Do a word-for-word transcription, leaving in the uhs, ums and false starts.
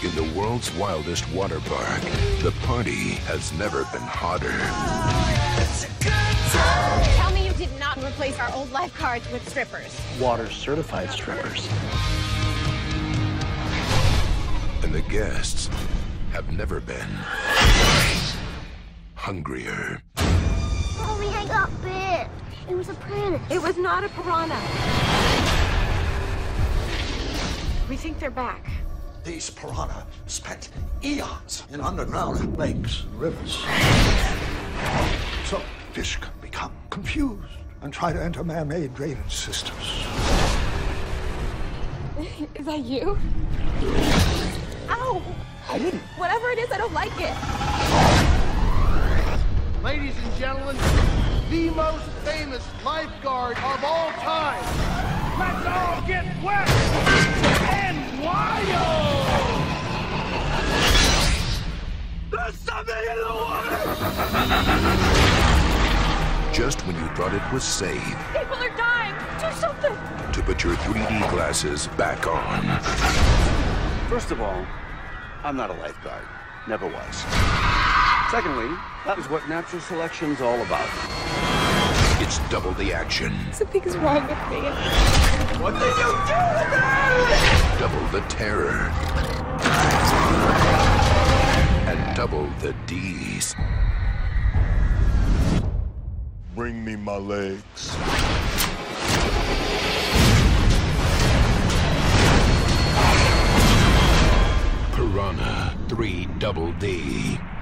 In the world's wildest water park, the party has never been hotter. Tell me you did not replace our old lifeguards with strippers. Water certified strippers. And the guests have never been hungrier. Oh, we had got bit. It was a piranha. It was not a piranha. We think they're back. These piranha spent eons in underground lakes and rivers. So fish can become confused and try to enter man-made drainage systems. Is that you? Ow! I didn't. Whatever it is, I don't like it. Ladies and gentlemen, the most famous lifeguard of all time. Let's all get wet and wild! There's something in the water! Just when you thought it was safe People are dying. Do something. to put your three D glasses back on. First of all, I'm not a lifeguard. Never was. Secondly, that is what natural selection's all about. It's double the action, Something's wrong with me. What did you do to me? double the terror, and double the D's. Bring me my legs. Piranha three Double D.